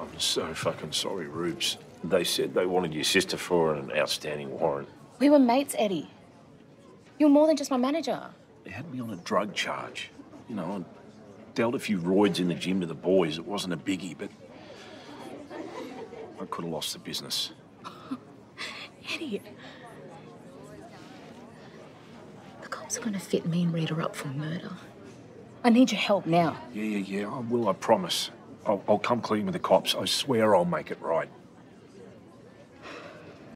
I'm so fucking sorry, Rubes. They said they wanted your sister for an outstanding warrant. We were mates, Eddie. You're more than just my manager. They had me on a drug charge. You know, I dealt a few roids in the gym to the boys. It wasn't a biggie, but I could have lost the business. Eddie. The cops are going to fit me and Rita up for murder. I need your help now. Yeah, I will, I promise. I'll come clean with the cops. I swear I'll make it right.